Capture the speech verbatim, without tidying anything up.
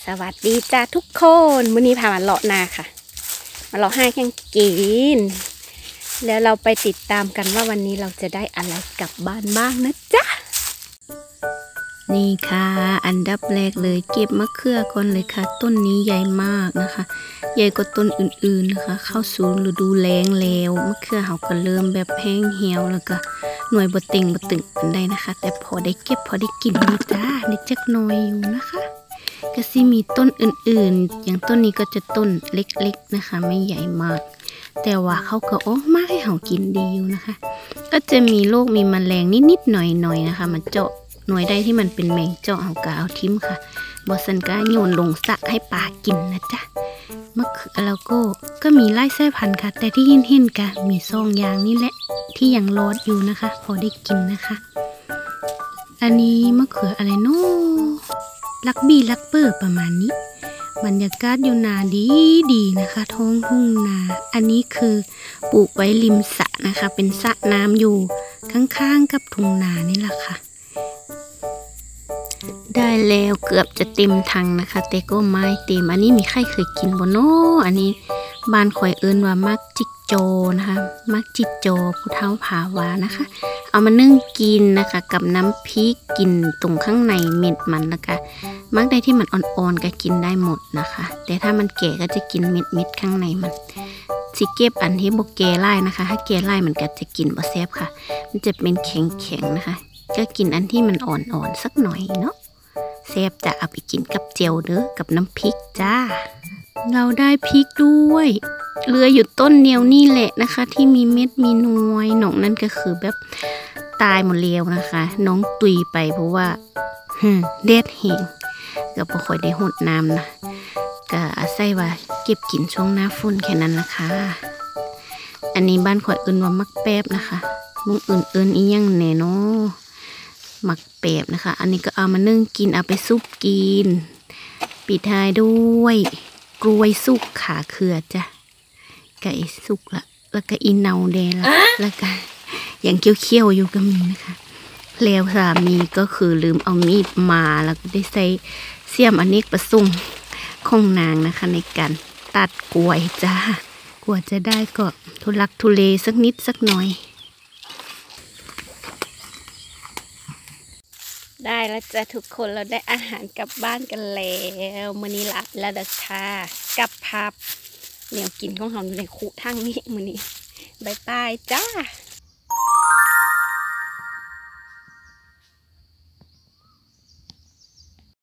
สวัสดีจ้าทุกคนมื้อนี้พามาเลาะนาค่ะมาเลาะให้แข่งกินแล้วเราไปติดตามกันว่าวันนี้เราจะได้อะไรกลับบ้านบ้างนะจ๊ะนี่ค่ะอันดับแรกเลยเก็บมะเขือก่อนเลยค่ะต้นนี้ใหญ่มากนะคะใหญ่กว่าต้นอื่นๆนะคะเข้าสู่ฤดูแล้งแล้วมะเขือเขาก็เริ่มแบบแห้งเหี่ยวแล้วก็หน่วยบดติ่งบดตึงกันได้นะคะแต่พอได้เก็บพอได้กินนะจ้าได้จักหน่อยอยู่นะคะก็สิมีต้นอื่นๆอย่างต้นนี้ก็จะต้นเล็กๆนะคะไม่ใหญ่มากแต่ว่าเขาก็ออกมาให้เขากินดีอยู่นะคะก็จะมีโรคมีแมลงนิดๆหน่อยๆนะคะมันเจาะหน่วยได้ที่มันเป็นแมงเจาะเขาก็เอาทิ้มค่ะบอสันก็โยนลงสระให้ปลากินนะจ๊ะมะเขือแล้วก็ก็มีไล่สายพันธุ์ค่ะแต่ที่เห็นเห็นกันมีซองยางนี่แหละที่ยังรอดอยู่นะคะพอได้กินนะคะอันนี้มะเขืออะไรเนาะลักบี้ลักเปอร์ประมาณนี้บรรยากาศอยู่นาดีดีนะคะท้องทุ่งนาอันนี้คือปลูกไว้ริมสระนะคะเป็นสระน้ำอยู่ข้างๆกับทุ่งนานี่แหละค่ะได้แล้วเกือบจะเต็มถังนะคะแต่ก็ไม่เต็มอันนี้มีใครเคยกินบ่เนาะอันนี้บ้านข่อยเอิ้นว่ามักจิกโจนะคะมักจิกโจผู้เฒ่าผาวานะคะเอามานึ่งกินนะคะกับน้ำพริกกินตรงข้างในเม็ดมันนะคะมักได้ที่มันอ่อนๆก็กินได้หมดนะคะแต่ถ้ามันแก่ก็จะกินเม็ดเม็ดข้างในมันสิเก็บอันที่บกแก่ไล่นะคะถ้าแก่ไล่มันก็จะกินบ่แซ่บค่ะมันจะเป็นแข็งๆนะคะก็กินอันที่มันอ่อนๆสักหน่อยเนาะแซ่บจะเอาไปกินกับเจียวเด้อกับน้ำพริกจ้าเราได้พริกด้วยเหลืออยู่ต้นเดียวนี่แหละนะคะที่มีเม็ดมีน้อยหนองนั่นก็คือแบบตายหมดแล้วนะคะน้องตุยไปเพราะว่าเด็ดแห้งก็บ่ค่อยได้หดน้ำนะก็อาศัยว่าเก็บกินช่วงหน้าฝนแค่นั้นนะคะอันนี้บ้านข่อยเอิ้นว่ามักแป๊บนะคะมุงอื่นเอิ้นอีหยังแน่เนาะมักแป๊บนะคะอันนี้ก็เอามานึ่งกินเอาไปซุปกินปิดท้ายด้วยกล้วยสุกขาเขือจ้ะไก่สุกละแล้วก็อีเนาแดงละแล้วก็อย่างเคี้ยวๆอยู่ก็มีนะคะแล้วสามีก็คือลืมเอามีดมาแล้วก็ได้ใส่เสี้ยมอเนกประสงค์ของนางนะคะในการตัดกล้วยจ้ากว่าจะได้ก็ทุลักทุเลสักนิดสักหน่อยได้แล้วจ้ะทุกคนเราได้อาหารกลับบ้านกันแล้วมื้อนี้ละแล้วเด้อค่ะกับพับเหนียวกินของเราในคุทั้งนี้มื้อนี้บ๊ายบายจ้า